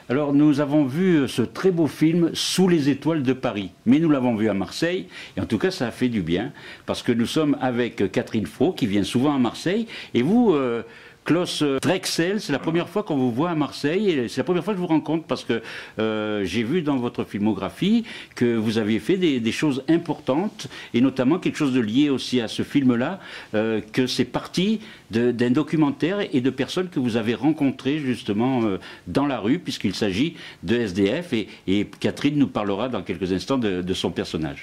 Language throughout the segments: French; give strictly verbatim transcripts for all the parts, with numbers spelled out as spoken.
Alors nous avons vu ce très beau film Sous les étoiles de Paris, mais nous l'avons vu à Marseille, et en tout cas ça a fait du bien, parce que nous sommes avec Catherine Fro, qui vient souvent à Marseille, et vous... Euh, Klaus Drexel, c'est la première fois qu'on vous voit à Marseille et c'est la première fois que je vous rencontre parce que euh, j'ai vu dans votre filmographie que vous aviez fait des, des choses importantes et notamment quelque chose de lié aussi à ce film-là, euh, que c'est parti d'un documentaire et de personnes que vous avez rencontrées justement euh, dans la rue puisqu'il s'agit de S D F et, et Catherine nous parlera dans quelques instants de, de son personnage.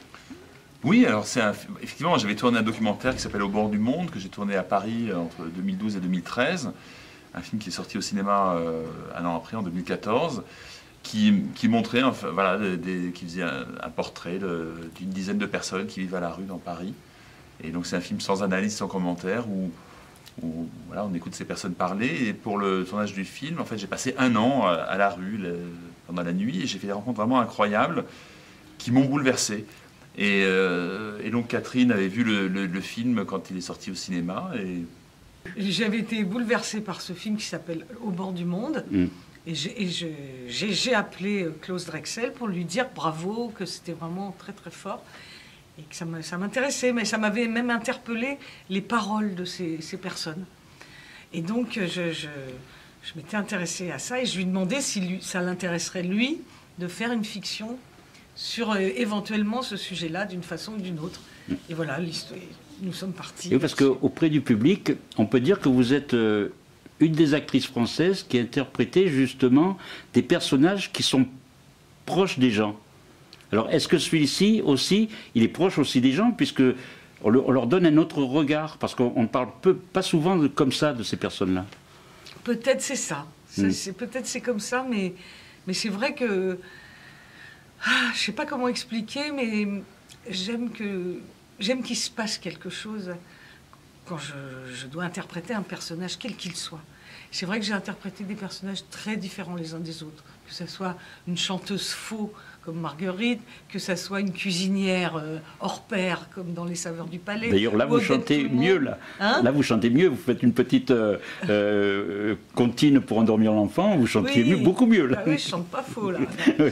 Oui, alors c'est un, effectivement, j'avais tourné un documentaire qui s'appelle Au bord du monde, que j'ai tourné à Paris entre deux mille douze et deux mille treize, un film qui est sorti au cinéma euh, un an après, en deux mille quatorze, qui, qui montrait, enfin, voilà, des, des, qui faisait un, un portrait d'une dizaine de personnes qui vivent à la rue dans Paris. Et donc c'est un film sans analyse, sans commentaire, où, où voilà, on écoute ces personnes parler. Et pour le tournage du film, en fait, j'ai passé un an à, à la rue le, pendant la nuit, et j'ai fait des rencontres vraiment incroyables qui m'ont bouleversé. Et, euh, et donc Catherine avait vu le, le, le film quand il est sorti au cinéma. Et... J'avais été bouleversée par ce film qui s'appelle Au bord du monde. Mm. Et j'ai appelé Klaus Drexel pour lui dire bravo, que c'était vraiment très très fort. Et que ça m'intéressait, mais ça m'avait même interpellé les paroles de ces, ces personnes. Et donc je, je, je m'étais intéressée à ça et je lui demandais si lui, ça l'intéresserait lui de faire une fiction sur euh, éventuellement ce sujet-là d'une façon ou d'une autre. Et voilà, nous sommes partis. Et parce qu'auprès du public, on peut dire que vous êtes euh, une des actrices françaises qui a interprété justement des personnages qui sont proches des gens. Alors est-ce que celui-ci aussi, il est proche aussi des gens, puisque on, le, on leur donne un autre regard, parce qu'on ne parle peu, pas souvent de, comme ça de ces personnes-là. Peut-être c'est ça. Mm. Peut-être c'est comme ça, mais, mais c'est vrai que... Ah, je ne sais pas comment expliquer, mais j'aime que j'aime qu'il se passe quelque chose quand je, je dois interpréter un personnage, quel qu'il soit. C'est vrai que j'ai interprété des personnages très différents les uns des autres, que ce soit une chanteuse faux comme Marguerite, que ce soit une cuisinière euh, hors pair comme dans Les Saveurs du Palais. D'ailleurs, là, vous chantez mieux. Là. Hein là, vous chantez mieux. Vous faites une petite euh, euh, comptine pour endormir l'enfant. Vous chantez oui. mieux, beaucoup mieux. Là. Ah oui, je chante pas faux, là.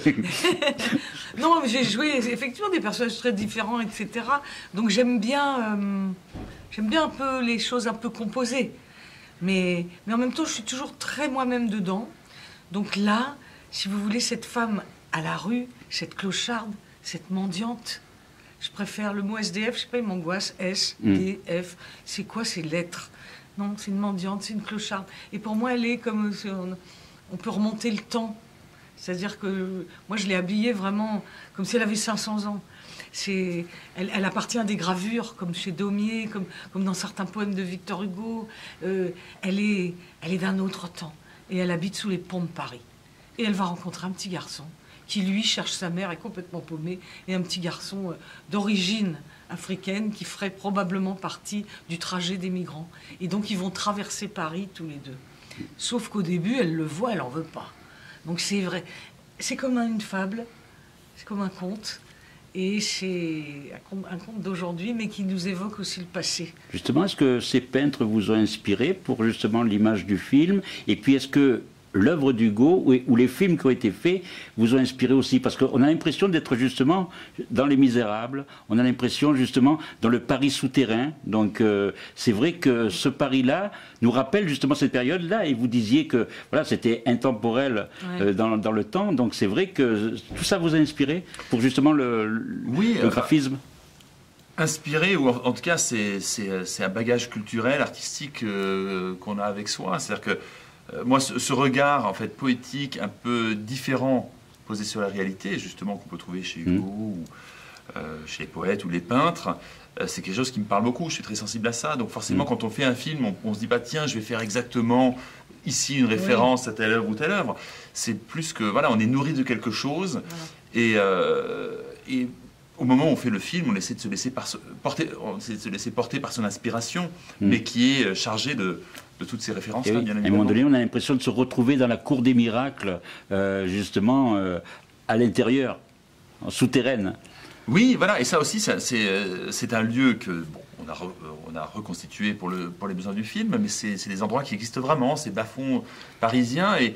Non, j'ai joué effectivement des personnages très différents, et cetera. Donc j'aime bien, euh, j'aime bien un peu les choses un peu composées. Mais, mais en même temps, je suis toujours très moi-même dedans. Donc là, si vous voulez, cette femme à la rue, cette clocharde, cette mendiante, je préfère le mot S D F, je sais pas, il m'angoisse. S, D, F, c'est quoi ces lettres? Non, c'est une mendiante, c'est une clocharde. Et pour moi, elle est comme... On, on peut remonter le temps. C'est-à-dire que moi, je l'ai habillée vraiment comme si elle avait cinq cents ans. Elle, elle appartient à des gravures, comme chez Daumier, comme, comme dans certains poèmes de Victor Hugo. Euh, elle est, elle est d'un autre temps. Et elle habite sous les ponts de Paris. Et elle va rencontrer un petit garçon qui, lui, cherche sa mère, est complètement paumé, et un petit garçon euh, d'origine africaine qui ferait probablement partie du trajet des migrants. Et donc, ils vont traverser Paris tous les deux. Sauf qu'au début, elle le voit, elle n'en veut pas. Donc, c'est vrai. C'est comme une fable, c'est comme un conte. Et c'est un conte d'aujourd'hui, mais qui nous évoque aussi le passé. Justement, est-ce que ces peintres vous ont inspiré pour justement l'image du film? Et puis, est-ce que l'œuvre d'Hugo ou, ou les films qui ont été faits vous ont inspiré aussi? Parce qu'on a l'impression d'être justement dans Les Misérables, on a l'impression justement dans le Paris souterrain. Donc euh, c'est vrai que ce Paris-là nous rappelle justement cette période-là, et vous disiez que voilà, c'était intemporel ouais. euh, dans, dans le temps. Donc c'est vrai que tout ça vous a inspiré pour justement le, oui, le graphisme. Euh, inspiré, ou en, en tout cas c'est un bagage culturel, artistique euh, qu'on a avec soi. C'est-à-dire que moi, ce, ce regard en fait poétique, un peu différent, posé sur la réalité, justement qu'on peut trouver chez Hugo, mmh. ou euh, chez les poètes ou les peintres, euh, c'est quelque chose qui me parle beaucoup. Je suis très sensible à ça. Donc forcément, mmh. quand on fait un film, on, on se dit pas tiens, je vais faire exactement ici une référence oui. à telle œuvre ou telle œuvre. C'est plus que voilà, on est nourri de quelque chose, voilà. et, euh, et au moment où on fait le film, on essaie de se laisser, par, porter, on essaie de se laisser porter par son inspiration, mmh. mais qui est chargée de de toutes ces références-là, oui, bien évidemment. À un moment donné, on a l'impression de se retrouver dans la cour des miracles, euh, justement, euh, à l'intérieur, en souterraine. Oui, voilà, et ça aussi, c'est un lieu que bon, on, a re, on a reconstitué pour, le, pour les besoins du film, mais c'est des endroits qui existent vraiment, ces bas-fonds parisiens, et,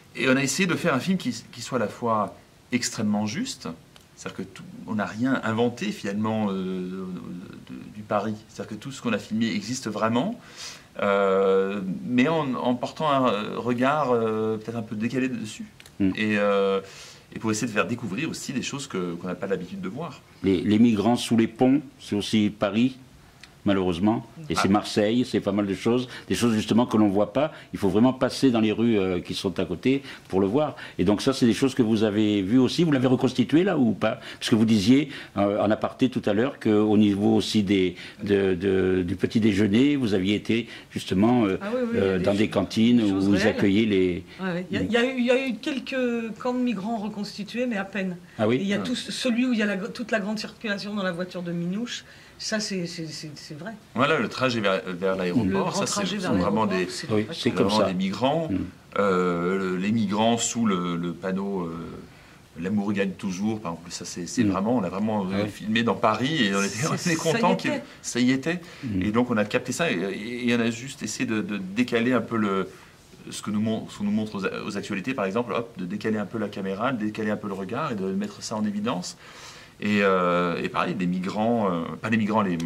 et on a essayé de faire un film qui, qui soit à la fois extrêmement juste, c'est-à-dire qu'on n'a rien inventé finalement euh, de, de, du Paris, c'est-à-dire que tout ce qu'on a filmé existe vraiment, euh, mais en, en portant un regard euh, peut-être un peu décalé dessus. Mm. Et, euh, et pour essayer de faire découvrir aussi des choses que, qu'on n'a pas l'habitude de voir. Les, les migrants sous les ponts, c'est aussi Paris, malheureusement, et ah. c'est Marseille, c'est pas mal de choses, des choses justement que l'on ne voit pas. Il faut vraiment passer dans les rues euh, qui sont à côté pour le voir. Et donc ça, c'est des choses que vous avez vues aussi. Vous l'avez reconstitué là ou pas? Parce que vous disiez euh, en aparté tout à l'heure qu'au niveau aussi des, de, de, du petit déjeuner, vous aviez été justement euh, ah oui, oui, euh, des dans des cantines où vous réelles. accueillez les... Ouais, il, y a, il, y a eu, il y a eu quelques camps de migrants reconstitués, mais à peine. Ah oui. Et il y a ah. tout, celui où il y a la, toute la grande circulation dans la voiture de Minouche. Ça, c'est vrai. Voilà, le trajet vers, vers l'aéroport, ça, c'est vraiment des, oui, c'est comme ça. des migrants. Mm. Euh, le, les migrants sous le, le panneau euh, l'amour gagne toujours, par exemple, ça, c'est mm. vraiment, on a vraiment ah oui. filmé dans Paris et on était, on était contents que ça y était. Mm. Et donc, on a capté ça et, et, et on a juste essayé de, de décaler un peu le, ce que nous, ce que nous montre aux, aux actualités, par exemple, hop, de décaler un peu la caméra, de décaler un peu le regard et de mettre ça en évidence. Et, euh, et pareil, les migrants, euh, pas les migrants, les,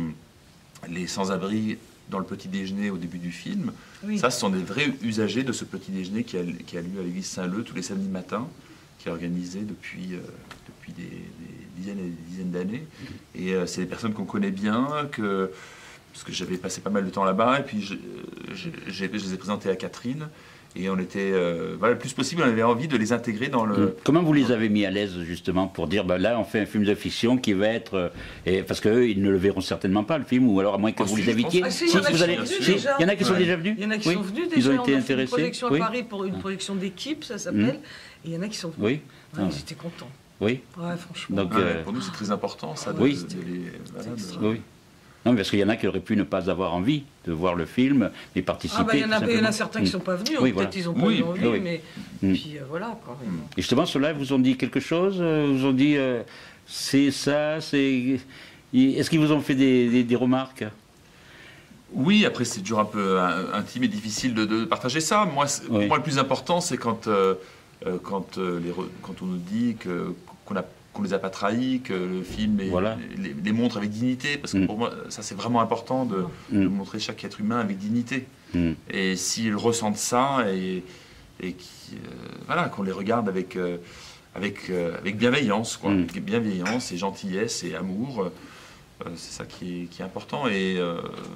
les sans-abri dans le petit déjeuner au début du film, oui. ça, ce sont des vrais usagers de ce petit déjeuner qui a, qui a lieu à l'église Saint-Leu tous les samedis matins, qui est organisé depuis, euh, depuis des, des dizaines et des dizaines d'années. Et euh, c'est des personnes qu'on connaît bien, que, parce que j'avais passé pas mal de temps là-bas, et puis je, je, je, je les ai présentés à Catherine. Et on était, euh, voilà, le plus possible, on avait envie de les intégrer dans le... Comment vous les avez mis à l'aise, justement, pour dire, ben là, on fait un film de fiction qui va être... Euh, et, parce qu'eux, ils ne le verront certainement pas, le film, ou alors à moins que oh, vous si, les invitiez. Ah, si, si, il, y vous allez... si, il y en a qui sont ouais. déjà venus. Il y en a qui oui. sont venus déjà. Ils ont été on a intéressés. Fait une projection à oui. Paris pour une projection d'équipe, ça s'appelle. Mmh. Et il y en a qui sont venus. Oui. Ouais, ah. Ils étaient contents. Oui. Ouais, franchement. Donc, euh... pour nous, c'est très important, ça. Oui. De, de les, voilà, de... oui. Non, parce qu'il y en a qui auraient pu ne pas avoir envie de voir le film, mais participer. Ah bah, il, y en a, il y en a certains qui ne sont pas venus, oui, peut-être voilà. ils n'ont pas oui, eu envie, oui. mais mm. puis euh, voilà. Quoi. Mm. Et justement, ceux-là vous ont dit quelque chose? Vous ont dit, euh, c'est ça, c'est... Est-ce qu'ils vous ont fait des, des, des remarques? Oui, après c'est toujours un peu intime et difficile de, de partager ça. Moi, oui. moi, le plus important, c'est quand, euh, quand, euh, les, quand on nous dit que, qu'on a qu'on ne les a pas trahis, que le film est, voilà. les, les montre avec dignité, parce que mm. pour moi, ça c'est vraiment important de, mm. de montrer chaque être humain avec dignité. Mm. Et s'ils ressentent ça, et, et qui, euh, voilà, qu'on les regarde avec, euh, avec, euh, avec bienveillance, quoi, mm. avec bienveillance et gentillesse et amour, euh, c'est ça qui est, qui est important. Et euh,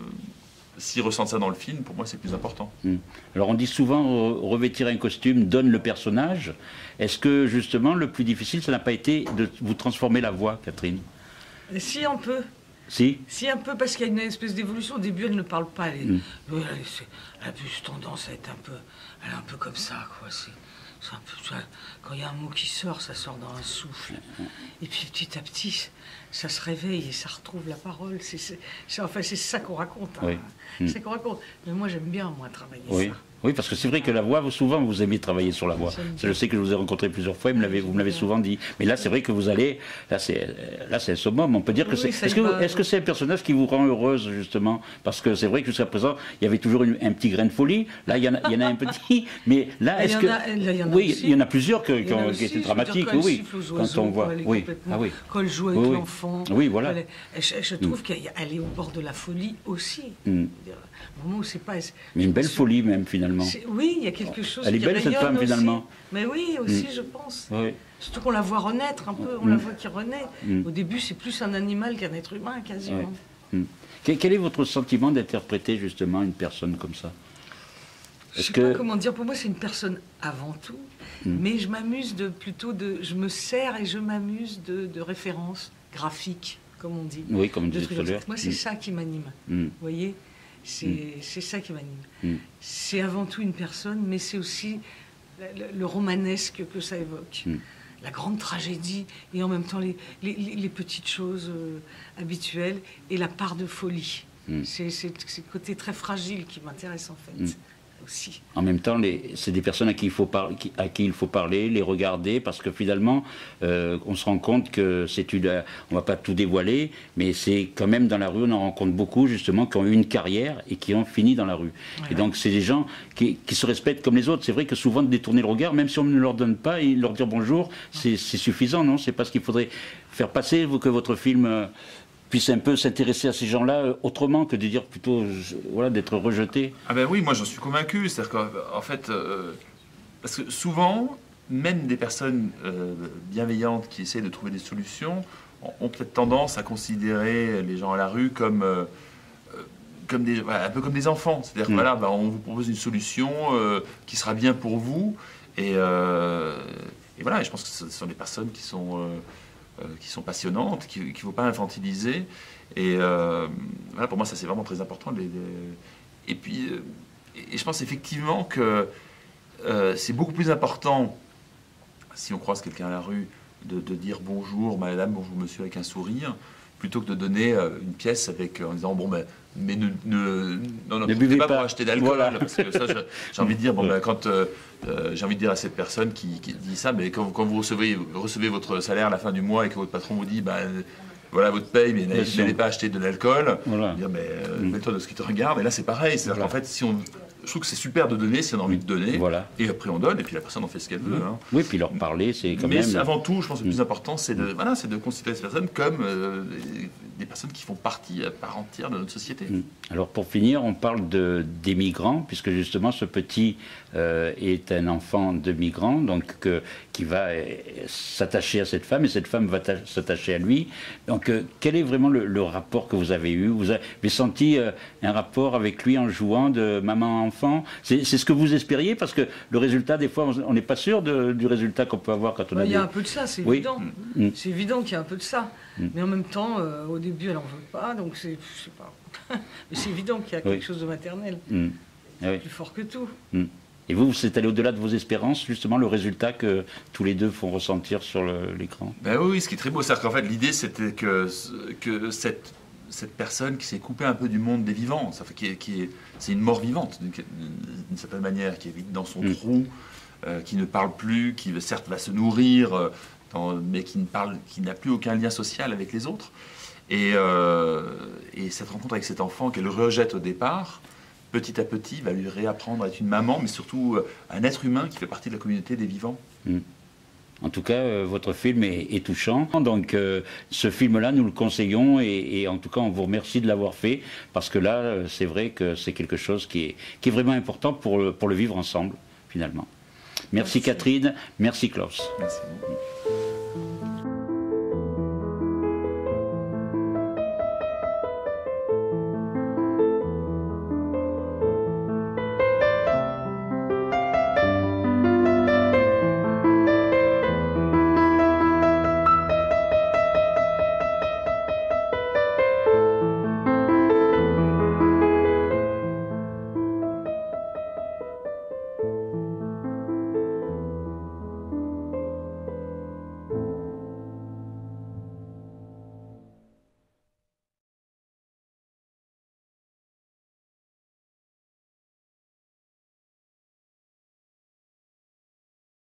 s'ils ressentent ça dans le film, pour moi, c'est plus important. Mm. Alors, on dit souvent, revêtir un costume donne le personnage. Est-ce que, justement, le plus difficile, ça n'a pas été de vous transformer la voix, Catherine? Si, un peu. Si Si, un peu, parce qu'il y a une espèce d'évolution. Au début, elle ne parle pas. Elle, est, mm. elle, elle a plus tendance à être un peu... Elle est un peu comme ça, quoi. C'est... Un peu, quand il y a un mot qui sort, ça sort dans un souffle. Et puis petit à petit, ça se réveille et ça retrouve la parole. C'est, c'est, c'est, enfin, c'est ça qu'on raconte. Hein. Oui. C'est ça qu'on raconte. Mais moi, j'aime bien, moi, travailler oui. ça. Oui, parce que c'est vrai que la voix, vous, souvent, vous aimez travailler sur la voix. Je sais que je vous ai rencontré plusieurs fois, vous me l'avez, vous me l'avez souvent dit. Mais là, c'est vrai que vous allez... Là, c'est, là, c'est un summum. On peut dire que oui, c'est... Est-ce que, va... est-ce que c'est un personnage qui vous rend heureuse, justement? Parce que c'est vrai que jusqu'à présent, il y avait toujours une, un petit grain de folie. Là, il y en a, il y en a un petit. Mais là, est-ce que... A, là, il y en a oui, aussi. Il y en a plusieurs qui, qui, ont, qui étaient dramatiques. Dire, oui, quand oiseaux, on voit... Oui. Ah, oui. Quand elle joue avec oui, l'enfant. Oui, voilà. Elle, je, je trouve mm. qu'elle est au bord de la folie aussi. Mm. Au moment où c'est pas... Mais une belle folie, même, finalement. Oui, il y a quelque chose Elle est qui belle, cette femme, aussi. finalement. Mais oui, aussi, mm. je pense. Oui. Surtout qu'on la voit renaître un peu, on mm. la voit qui renaît. Mm. Au début, c'est plus un animal qu'un être humain, quasiment. Oui. Mm. Quel est votre sentiment d'interpréter, justement, une personne comme ça? Je ne sais que... pas comment dire. Pour moi, c'est une personne avant tout. Mm. Mais je m'amuse de, plutôt de... Je me sers et je m'amuse de, de références graphiques, comme on dit. Oui, comme on dit tout à l'heure. Moi, c'est mm. ça qui m'anime. Mm. Vous voyez? C'est mm. ça qui m'anime. Mm. C'est avant tout une personne, mais c'est aussi le, le romanesque que ça évoque. Mm. La grande tragédie et en même temps les, les, les petites choses euh, habituelles et la part de folie. Mm. C'est le côté très fragile qui m'intéresse en fait. Mm. aussi. En même temps, c'est des personnes à qui, il faut par, qui, à qui il faut parler, les regarder, parce que finalement, euh, on se rend compte que c'est une... On ne va pas tout dévoiler, mais c'est quand même dans la rue, on en rencontre beaucoup, justement, qui ont eu une carrière et qui ont fini dans la rue. Ouais. Et donc, c'est des gens qui, qui se respectent comme les autres. C'est vrai que souvent, de détourner le regard, même si on ne leur donne pas, et leur dire bonjour, c'est suffisant, non? C'est pas ce qu'il faudrait faire passer, vous, que votre film... Euh, puisse un peu s'intéresser à ces gens-là euh, autrement que de dire plutôt je, voilà, d'être rejeté. Ah ben oui, moi j'en suis convaincu. C'est-à-dire qu'en fait, euh, parce que souvent, même des personnes euh, bienveillantes qui essaient de trouver des solutions ont, ont peut-être tendance à considérer les gens à la rue comme, euh, comme des, voilà, un peu comme des enfants. C'est-à-dire mmh. voilà, ben, on vous propose une solution euh, qui sera bien pour vous. Et, euh, et voilà, et je pense que ce sont des personnes qui sont... Euh, Euh, qui sont passionnantes, qu'il ne faut pas infantiliser. Et euh, voilà, pour moi, ça c'est vraiment très important. Les, les... Et puis, euh, et je pense effectivement que euh, c'est beaucoup plus important, si on croise quelqu'un à la rue, de, de dire bonjour madame, bonjour monsieur avec un sourire, plutôt que de donner euh, une pièce avec, en disant bon ben, mais ne, ne, non, non, ne buvez pas, pas pour acheter d'alcool, voilà. Parce que ça, j'ai envie de dire, bon ben, quand euh, euh, j'ai envie de dire à cette personne qui, qui dit ça, mais quand, quand vous recevez, recevez votre salaire à la fin du mois et que votre patron vous dit, ben voilà votre paye, mais n'allez pas acheter de l'alcool, voilà. Dire mais euh, mm. mets-toi de ce qui te regarde. Et là c'est pareil, c'est-à-dire voilà. qu'en fait si on je trouve que c'est super de donner si on a envie de donner, voilà. Et après on donne, et puis la personne en fait ce qu'elle veut. Hein. Oui, puis leur parler, c'est quand Mais même... Mais avant tout, je pense que le plus important, c'est de, voilà, c'est de considérer ces personnes comme euh, des personnes qui font partie à part entière de notre société. Alors pour finir, on parle de, des migrants, puisque justement ce petit euh, est un enfant de migrant, donc que, qui va euh, s'attacher à cette femme, et cette femme va s'attacher à lui. Donc euh, quel est vraiment le, le rapport que vous avez eu? Vous avez senti euh, un rapport avec lui en jouant de maman à enfant? C'est ce que vous espériez, parce que le résultat, des fois, on n'est pas sûr de, du résultat qu'on peut avoir quand on a... Il y a un peu de ça, c'est oui. évident. Mm. C'est évident qu'il y a un peu de ça. Mm. Mais en même temps, euh, au début, elle n'en veut pas, donc c'est... Je sais pas. Mais c'est évident qu'il y a quelque oui. chose de maternel. Mm. Ah oui. Plus fort que tout. Mm. Et vous, vous êtes allé au-delà de vos espérances, justement, le résultat que tous les deux font ressentir sur l'écran? Ben oui, ce qui est très beau, c'est qu'en fait, l'idée, c'était que, que cette... cette personne qui s'est coupée un peu du monde des vivants, ça fait qui est, qui est, c'est une mort vivante d'une certaine manière, qui est vide dans son mmh. trou, euh, qui ne parle plus, qui certes va se nourrir, euh, dans, mais qui ne parle, qui n'a plus aucun lien social avec les autres. Et, euh, et cette rencontre avec cet enfant qu'elle rejette au départ, petit à petit, va lui réapprendre à être une maman, mais surtout un être humain qui fait partie de la communauté des vivants. Mmh. En tout cas, euh, votre film est, est touchant. Donc, euh, ce film-là, nous le conseillons et, et en tout cas, on vous remercie de l'avoir fait parce que là, euh, c'est vrai que c'est quelque chose qui est, qui est vraiment important pour, pour le vivre ensemble, finalement. Merci, merci. Catherine, merci Klaus. Merci beaucoup.